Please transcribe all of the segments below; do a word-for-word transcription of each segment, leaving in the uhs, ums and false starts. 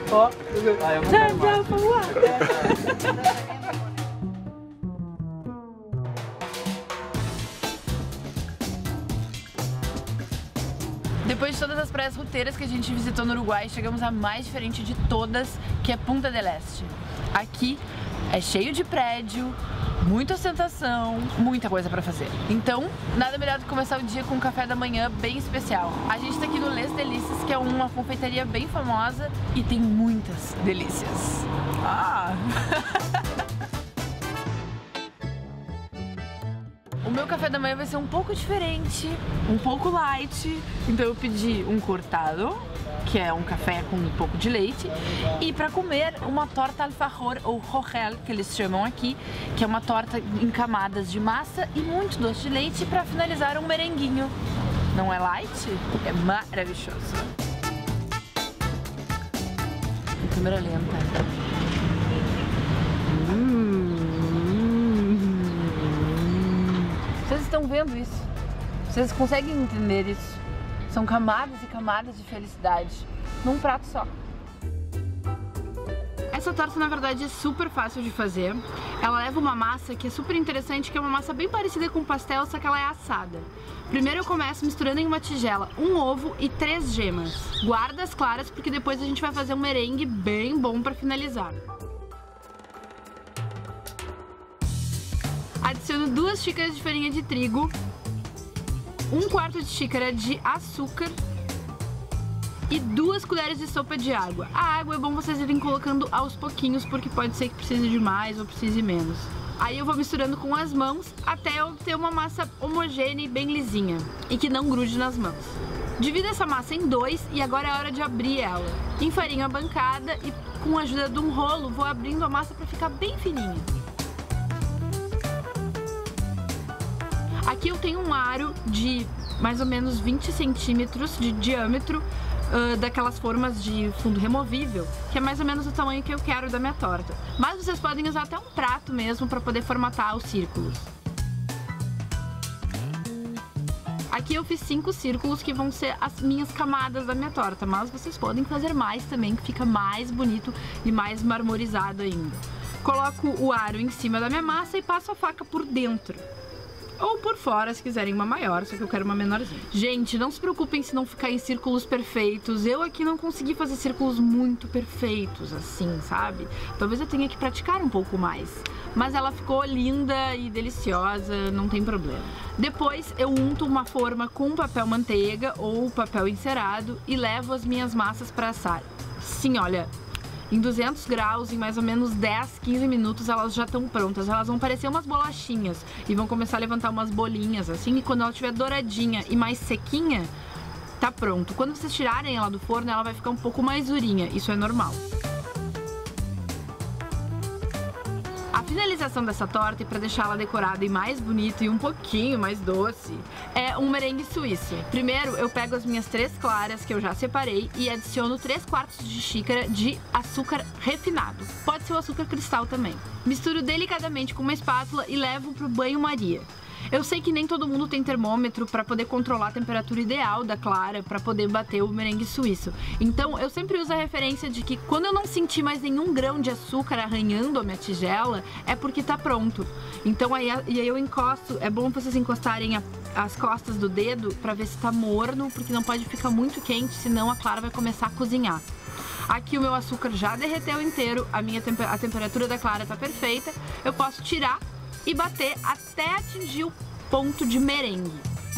Ó, ah, eu vou Tchau, tchau, vamos lá. Depois de todas as praias roteiras que a gente visitou no Uruguai, chegamos à mais diferente de todas, que é Punta del Este. Aqui é cheio de prédio, muita ostentação, muita coisa pra fazer. Então, nada melhor do que começar o dia com um café da manhã bem especial. A gente tá aqui no Les Delícias, que é uma confeitaria bem famosa e tem muitas delícias. Ah! O meu café da manhã vai ser um pouco diferente, um pouco light, então eu pedi um cortado, que é um café com um pouco de leite, e para comer uma torta alfajor ou rogel, que eles chamam aqui, que é uma torta em camadas de massa e muito doce de leite para finalizar um merenguinho. Não é light? É maravilhoso. Em câmera lenta. Hum. Vocês estão vendo isso? Vocês conseguem entender isso? São camadas e camadas de felicidade num prato só. Essa torta, na verdade, é super fácil de fazer. Ela leva uma massa que é super interessante, que é uma massa bem parecida com pastel, só que ela é assada. Primeiro eu começo misturando em uma tigela um ovo e três gemas. Guarda as claras, porque depois a gente vai fazer um merengue bem bom para finalizar. Adiciono duas xícaras de farinha de trigo, um quarto de xícara de açúcar e duas colheres de sopa de água. A água é bom vocês irem colocando aos pouquinhos, porque pode ser que precise de mais ou precise menos. Aí eu vou misturando com as mãos até eu ter uma massa homogênea e bem lisinha e que não grude nas mãos. Divido essa massa em dois e agora é hora de abrir ela. Enfarinho a bancada e com a ajuda de um rolo vou abrindo a massa para ficar bem fininha. Aqui eu tenho um aro de mais ou menos vinte centímetros de diâmetro, uh, daquelas formas de fundo removível, que é mais ou menos o tamanho que eu quero da minha torta. Mas vocês podem usar até um prato mesmo para poder formatar os círculos. Aqui eu fiz cinco círculos que vão ser as minhas camadas da minha torta, mas vocês podem fazer mais também, que fica mais bonito e mais marmorizado ainda. Coloco o aro em cima da minha massa e passo a faca por dentro. Ou por fora, se quiserem uma maior, só que eu quero uma menorzinha. Gente, não se preocupem se não ficar em círculos perfeitos. Eu aqui não consegui fazer círculos muito perfeitos, assim, sabe? Talvez eu tenha que praticar um pouco mais. Mas ela ficou linda e deliciosa, não tem problema. Depois eu unto uma forma com papel manteiga ou papel encerado e levo as minhas massas para assar. Sim, olha, em duzentos graus, em mais ou menos dez, quinze minutos elas já estão prontas. Elas vão parecer umas bolachinhas e vão começar a levantar umas bolinhas assim, e quando ela estiver douradinha e mais sequinha, tá pronto. Quando vocês tirarem ela do forno, ela vai ficar um pouco mais durinha, isso é normal. A finalização dessa torta, e para deixá-la decorada e mais bonita e um pouquinho mais doce, é um merengue suíço. Primeiro eu pego as minhas três claras que eu já separei e adiciono três quartos de xícara de açúcar refinado. Pode ser o açúcar cristal também. Misturo delicadamente com uma espátula e levo pro banho-maria. Eu sei que nem todo mundo tem termômetro para poder controlar a temperatura ideal da clara para poder bater o merengue suíço. Então eu sempre uso a referência de que quando eu não sentir mais nenhum grão de açúcar arranhando a minha tigela, é porque tá pronto. Então aí, e aí eu encosto, é bom vocês encostarem a, as costas do dedo para ver se tá morno, porque não pode ficar muito quente, senão a clara vai começar a cozinhar. Aqui o meu açúcar já derreteu inteiro, a, minha temper, a temperatura da clara tá perfeita, eu posso tirar e bater até atingir o ponto de merengue.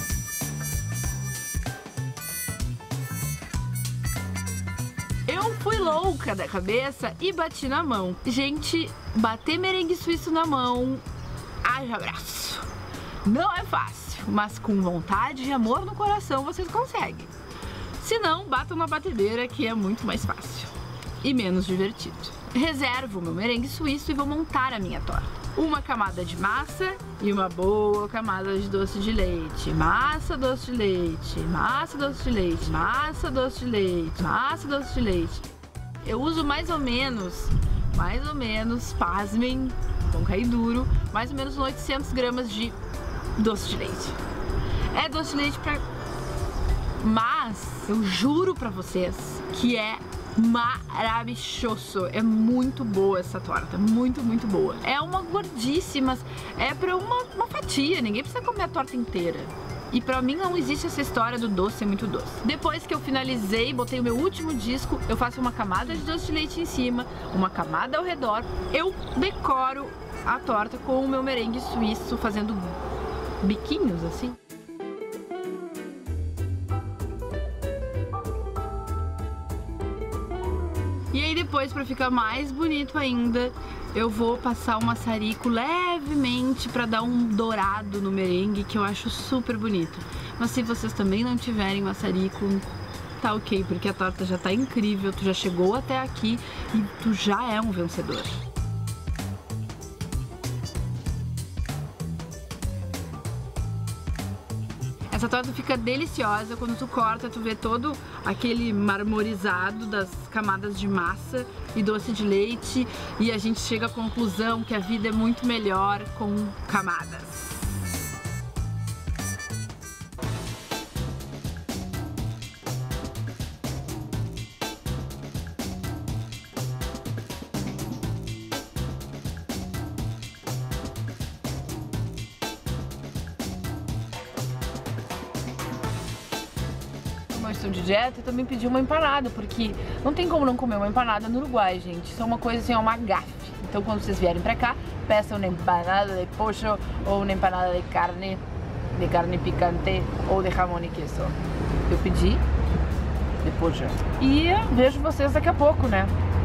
Eu fui louca da cabeça e bati na mão. Gente, bater merengue suíço na mão, haja abraço. Não é fácil, mas com vontade e amor no coração vocês conseguem. Se não, batam na batedeira, que é muito mais fácil e menos divertido. Reservo meu merengue suíço e vou montar a minha torta. Uma camada de massa e uma boa camada de doce de leite. Massa, doce de leite, massa, doce de leite, massa, doce de leite, massa, doce de leite. Eu uso mais ou menos, mais ou menos, pasmem, vão cair duro, mais ou menos oitocentos gramas de doce de leite. É doce de leite pra... Mas eu juro pra vocês que é maravilhoso. É muito boa essa torta, muito, muito boa. É uma gordice, mas é pra uma, uma fatia, ninguém precisa comer a torta inteira. E pra mim não existe essa história do doce ser muito doce. Depois que eu finalizei, botei o meu último disco, eu faço uma camada de doce de leite em cima, uma camada ao redor, eu decoro a torta com o meu merengue suíço, fazendo biquinhos assim. E aí depois, pra ficar mais bonito ainda, eu vou passar o maçarico levemente pra dar um dourado no merengue, que eu acho super bonito. Mas se vocês também não tiverem maçarico, tá ok, porque a torta já tá incrível, tu já chegou até aqui e tu já é um vencedor. Essa torta fica deliciosa, quando tu corta, tu vê todo aquele marmorizado das camadas de massa e doce de leite, e a gente chega à conclusão que a vida é muito melhor com camadas. Estou de dieta e também pedi uma empanada, porque não tem como não comer uma empanada no Uruguai, gente. Isso é uma coisa assim, é uma gafe. Então quando vocês vierem pra cá, peçam uma empanada de pollo ou uma empanada de carne, de carne picante ou de jamón e queso. Eu pedi de pollo. E vejo vocês daqui a pouco, né?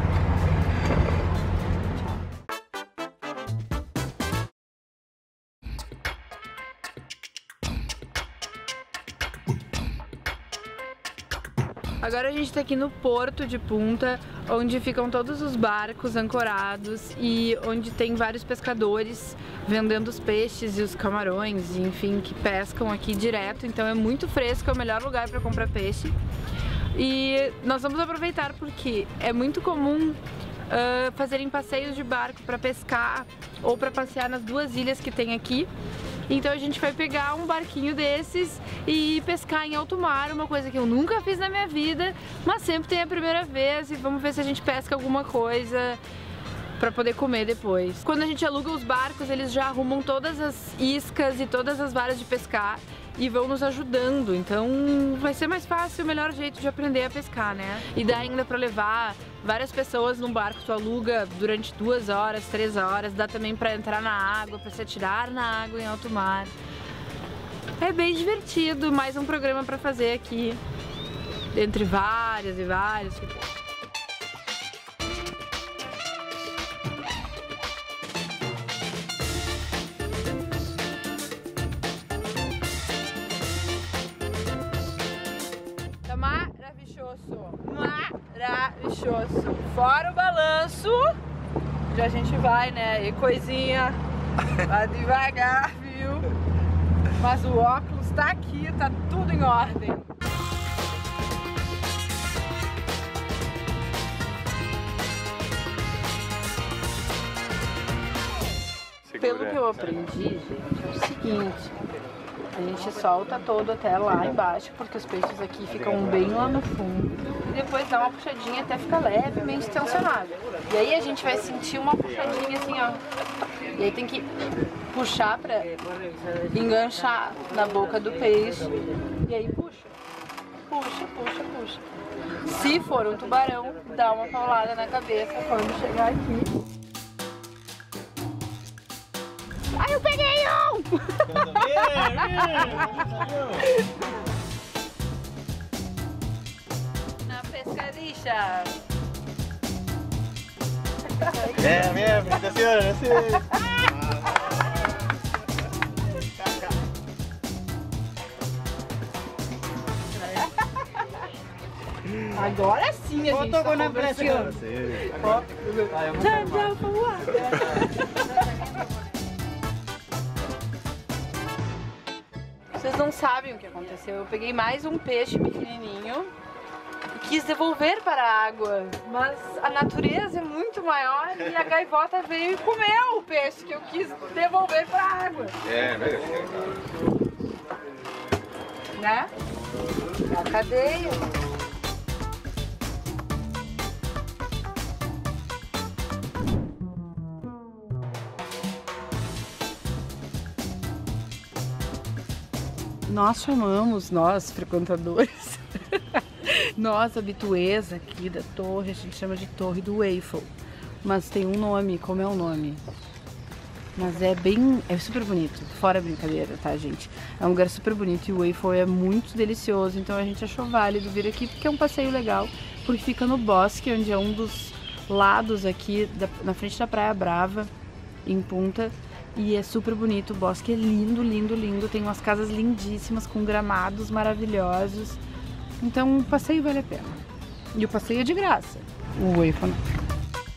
Agora a gente tá aqui no Porto de Punta, onde ficam todos os barcos ancorados e onde tem vários pescadores vendendo os peixes e os camarões, enfim, que pescam aqui direto. Então é muito fresco, é o melhor lugar para comprar peixe. E nós vamos aproveitar porque é muito comum uh, fazerem passeios de barco para pescar ou para passear nas duas ilhas que tem aqui. Então a gente vai pegar um barquinho desses e pescar em alto mar, uma coisa que eu nunca fiz na minha vida, mas sempre tem a primeira vez, e vamos ver se a gente pesca alguma coisa para poder comer depois. Quando a gente aluga os barcos, eles já arrumam todas as iscas e todas as varas de pescar e vão nos ajudando, então vai ser mais fácil, o melhor jeito de aprender a pescar, né? E dá ainda para levar várias pessoas num barco, tu aluga durante duas horas, três horas, dá também para entrar na água, para se atirar na água em alto mar. É bem divertido, mais um programa para fazer aqui, entre várias e várias. Maravilhoso. Fora o balanço, já a gente vai, né? E coisinha, vai devagar, viu? Mas o óculos tá aqui, tá tudo em ordem. Pelo que eu aprendi, gente, é o seguinte: a gente solta todo até lá embaixo, porque os peixes aqui ficam bem lá no fundo. E depois dá uma puxadinha até ficar levemente tensionado. E aí a gente vai sentir uma puxadinha assim, ó. E aí tem que puxar pra enganchar na boca do peixe. E aí puxa, puxa, puxa, puxa. Se for um tubarão, dá uma paulada na cabeça quando chegar aqui. Ai, eu peguei um! Na pescadilla. Bien, bien, felicitaciones, sí. Agora sim a gente tá con impresión. Tchau, tchau, vamos lá. Vocês não sabem o que aconteceu. Eu peguei mais um peixe pequenininho e quis devolver para a água, mas a natureza é muito maior e a gaivota veio e comeu o peixe que eu quis devolver para a água. É, né? A cadeia. nós chamamos, nós frequentadores, nós habituês aqui da torre, a gente chama de Torre do Waffle, mas tem um nome, como é o nome? Mas é bem, é super bonito, fora brincadeira, tá, gente? É um lugar super bonito e o waffle é muito delicioso, então a gente achou válido vir aqui porque é um passeio legal, porque fica no bosque, onde é um dos lados aqui, da, na frente da Praia Brava, em Punta, e é super bonito, o bosque é lindo, lindo, lindo, tem umas casas lindíssimas, com gramados maravilhosos, então o passeio vale a pena. E o passeio é de graça, o waffle não.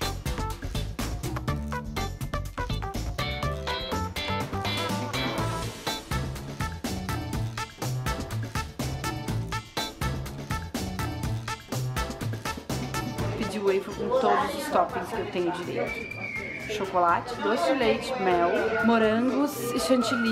De waffle com todos os toppings que eu tenho direito. Chocolate, doce de leite, mel, morangos e chantilly.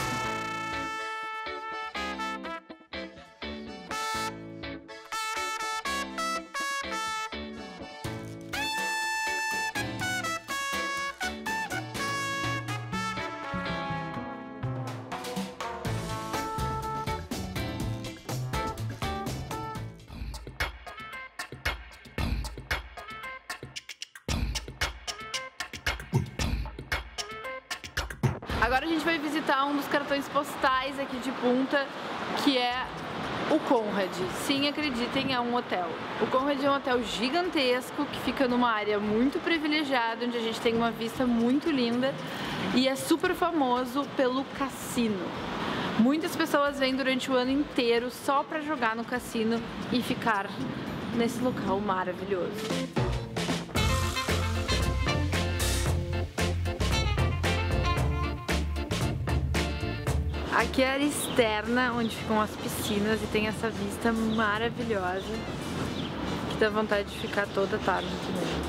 Agora a gente vai visitar um dos cartões postais aqui de Punta, que é o Conrad. Sim, acreditem, é um hotel. O Conrad é um hotel gigantesco que fica numa área muito privilegiada, onde a gente tem uma vista muito linda e é super famoso pelo cassino. Muitas pessoas vêm durante o ano inteiro só para jogar no cassino e ficar nesse local maravilhoso. Aqui é a área externa, onde ficam as piscinas e tem essa vista maravilhosa que dá vontade de ficar toda tarde aqui mesmo.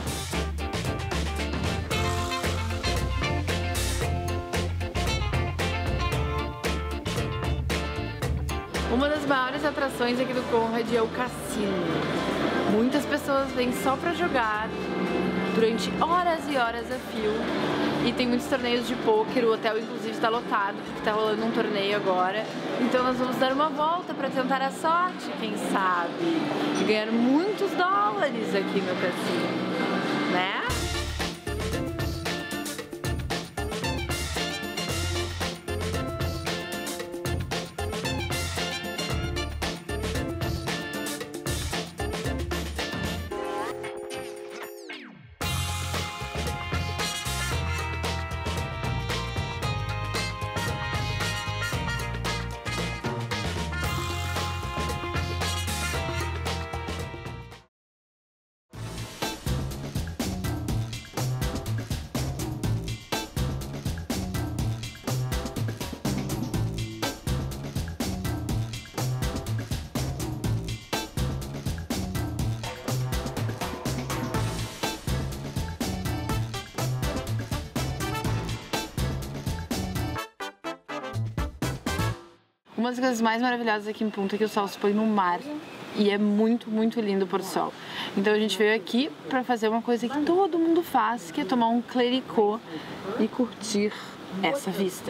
Uma das maiores atrações aqui do Conrad é o cassino. Muitas pessoas vêm só para jogar durante horas e horas a fio. E tem muitos torneios de pôquer, o hotel inclusive está lotado, porque está rolando um torneio agora. Então nós vamos dar uma volta para tentar a sorte, quem sabe, e ganhar muitos dólares aqui no cassino, né? Uma das coisas mais maravilhosas aqui em Punta é que o sol se põe no mar e é muito, muito lindo o pôr do sol. Então a gente veio aqui para fazer uma coisa que todo mundo faz, que é tomar um clericô e curtir essa vista.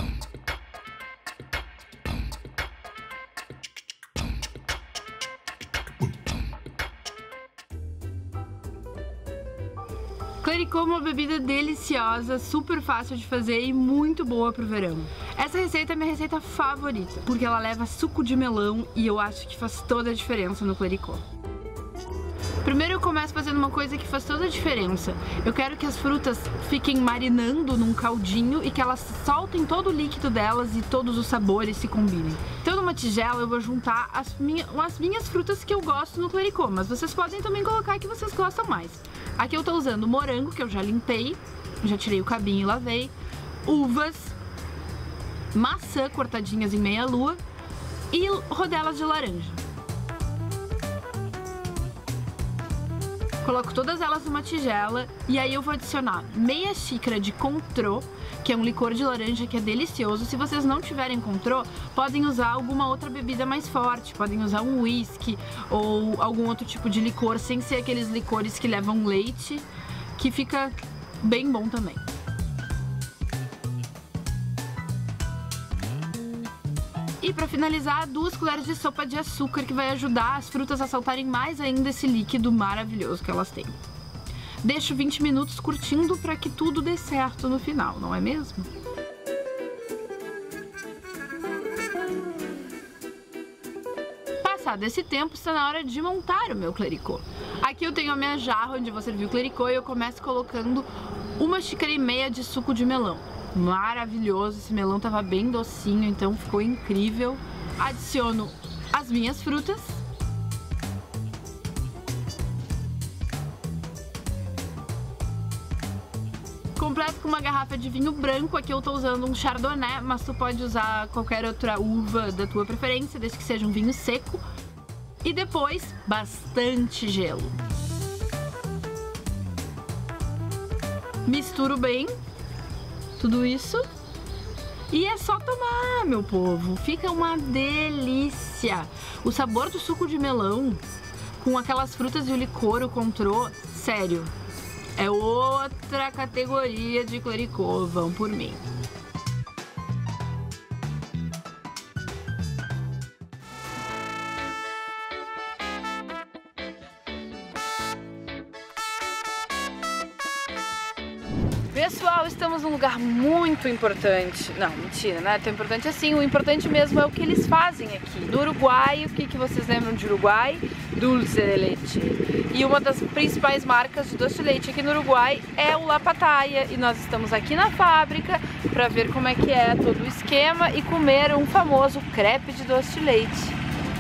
Clericô é uma bebida deliciosa, super fácil de fazer e muito boa pro verão. Essa receita é minha receita favorita, porque ela leva suco de melão e eu acho que faz toda a diferença no clericô. Primeiro eu começo fazendo uma coisa que faz toda a diferença. Eu quero que as frutas fiquem marinando num caldinho e que elas soltem todo o líquido delas e todos os sabores se combinem. Então numa tigela eu vou juntar as, minha, as minhas frutas que eu gosto no clericô, mas vocês podem também colocar a que vocês gostam mais. Aqui eu tô usando morango, que eu já limpei, já tirei o cabinho e lavei, uvas, maçã cortadinhas em meia lua e rodelas de laranja. Coloco todas elas numa tigela e aí eu vou adicionar meia xícara de Cointreau, que é um licor de laranja que é delicioso. Se vocês não tiverem Cointreau, podem usar alguma outra bebida mais forte, podem usar um whisky ou algum outro tipo de licor, sem ser aqueles licores que levam leite, que fica bem bom também. E para finalizar, duas colheres de sopa de açúcar, que vai ajudar as frutas a soltarem mais ainda esse líquido maravilhoso que elas têm. Deixo vinte minutos curtindo para que tudo dê certo no final, não é mesmo? Passado esse tempo, está na hora de montar o meu clericô. Aqui eu tenho a minha jarra onde vou servir o clericô e eu começo colocando uma xícara e meia de suco de melão. Maravilhoso, esse melão tava bem docinho, então ficou incrível. Adiciono as minhas frutas. Completo com uma garrafa de vinho branco. Aqui eu tô usando um chardonnay, mas tu pode usar qualquer outra uva da tua preferência, desde que seja um vinho seco. E depois, bastante gelo. Misturo bem tudo isso e é só tomar, meu povo. Fica uma delícia. O sabor do suco de melão com aquelas frutas e o licor, o contrô, sério, é outra categoria de clericô, vão por mim. Pessoal, estamos num lugar muito importante. Não, mentira, não é tão importante assim. O importante mesmo é o que eles fazem aqui. No Uruguai, o que, que vocês lembram de Uruguai? Dulce de leite. E uma das principais marcas de doce de leite aqui no Uruguai é o La Pataia. E nós estamos aqui na fábrica para ver como é que é todo o esquema e comer um famoso crepe de doce de leite.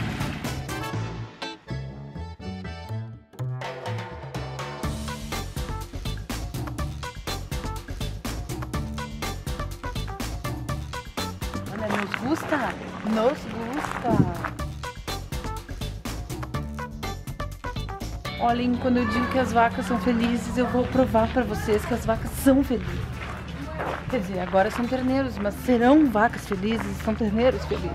Nos gusta, nos gusta. Olhem, quando eu digo que as vacas são felizes, eu vou provar para vocês que as vacas são felizes. Quer dizer, agora são terneiros, mas serão vacas felizes, são terneiros felizes.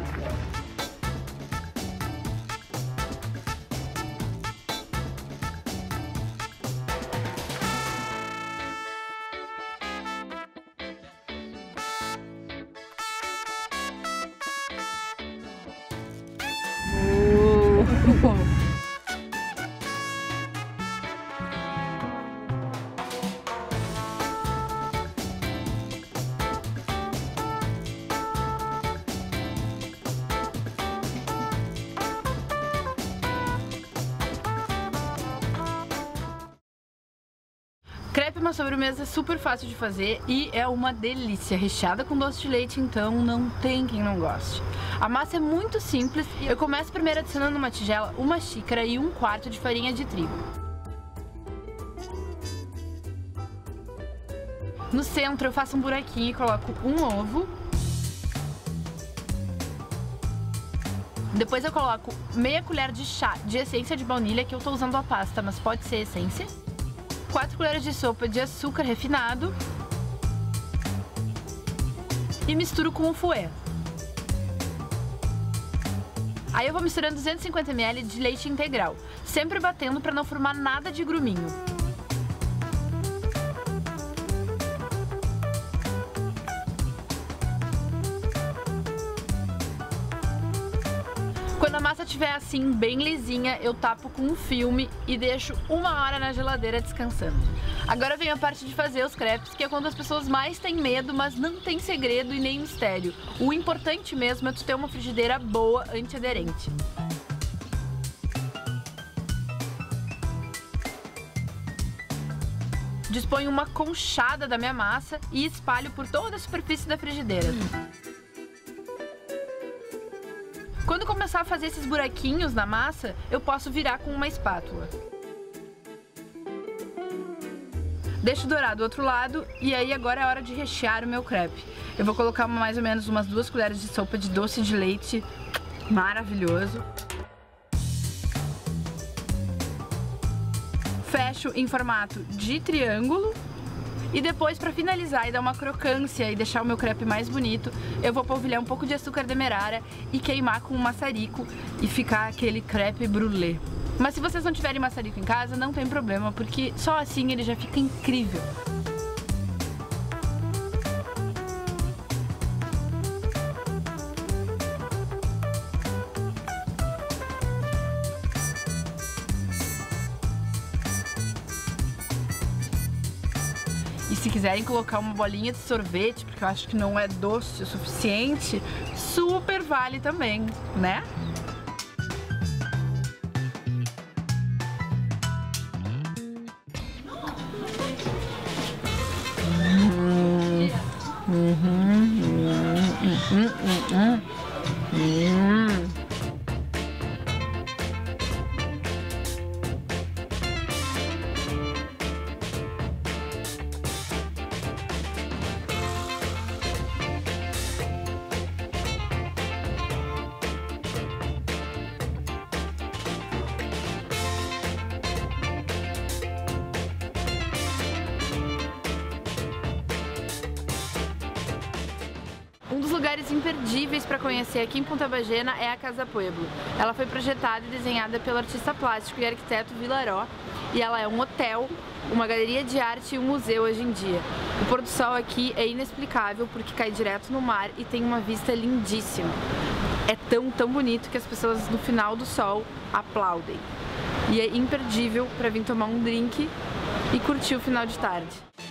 Crepe é uma sobremesa super fácil de fazer e é uma delícia, recheada com doce de leite, então não tem quem não goste. A massa é muito simples. Eu começo primeiro adicionando numa tigela uma xícara e um quarto de farinha de trigo. No centro eu faço um buraquinho e coloco um ovo. Depois eu coloco meia colher de chá de essência de baunilha, que eu tô usando a pasta, mas pode ser essência. quatro colheres de sopa de açúcar refinado e misturo com o fouet. Aí eu vou misturando duzentos e cinquenta mililitros de leite integral, sempre batendo para não formar nada de gruminho. Quando a massa estiver assim, bem lisinha, eu tapo com um filme e deixo uma hora na geladeira descansando. Agora vem a parte de fazer os crepes, que é quando as pessoas mais têm medo, mas não tem segredo e nem mistério. O importante mesmo é tu ter uma frigideira boa, antiaderente. Disponho uma conchada da minha massa e espalho por toda a superfície da frigideira. Quando começar a fazer esses buraquinhos na massa, eu posso virar com uma espátula. Deixo dourar do outro lado e aí agora é hora de rechear o meu crepe. Eu vou colocar mais ou menos umas duas colheres de sopa de doce de leite maravilhoso. Fecho em formato de triângulo. E depois, para finalizar e dar uma crocância e deixar o meu crepe mais bonito, eu vou polvilhar um pouco de açúcar demerara e queimar com um maçarico e ficar aquele crepe brûlée. Mas se vocês não tiverem maçarico em casa, não tem problema, porque só assim ele já fica incrível. E se quiserem colocar uma bolinha de sorvete, porque eu acho que não é doce o suficiente, super vale também, né? Hum, uhum, hum, hum, hum, hum, hum. Um dos lugares imperdíveis para conhecer aqui em Punta Bagena é a Casa Pueblo. Ela foi projetada e desenhada pelo artista plástico e arquiteto Vilaró, e ela é um hotel, uma galeria de arte e um museu hoje em dia. O pôr do sol aqui é inexplicável porque cai direto no mar e tem uma vista lindíssima. É tão, tão bonito que as pessoas no final do sol aplaudem. E é imperdível para vir tomar um drink e curtir o final de tarde.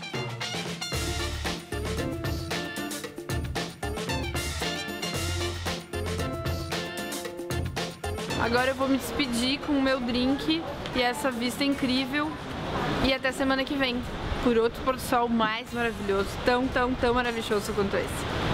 Agora eu vou me despedir com o meu drink e essa vista incrível, e até semana que vem por outro pôr do sol mais maravilhoso, tão, tão, tão maravilhoso quanto esse.